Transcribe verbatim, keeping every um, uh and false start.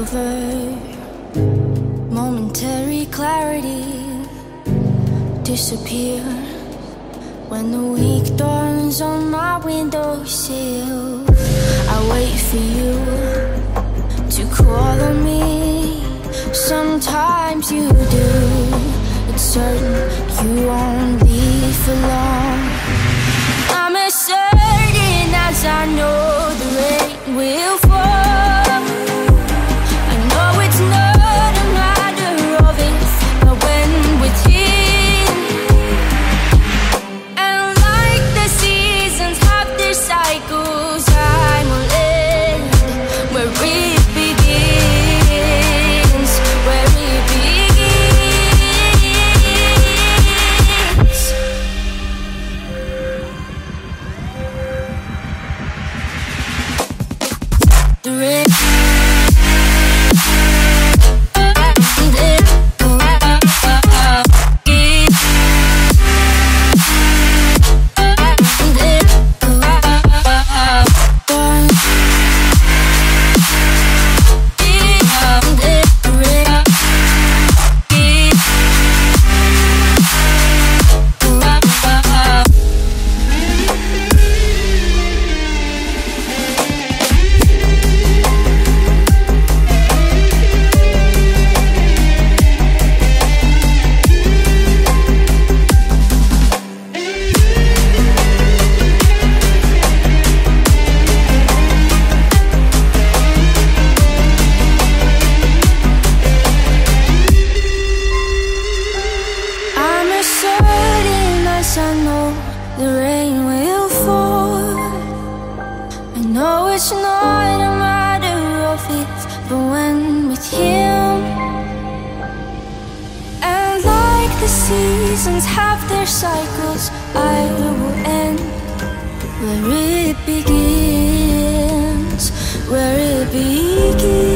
comfort, momentary clarity disappear when the week dawns on my windowsill. I wait for you to call on me. Sometimes you do. It's certain you won't leave for long. I'm as certain as I know the rain will fall. I know it's not a matter of if, but when with him. And like the seasons have their cycles, time will end where it begins, where it begins. The rain. Seasons have their cycles, I will end where it begins, where it begins.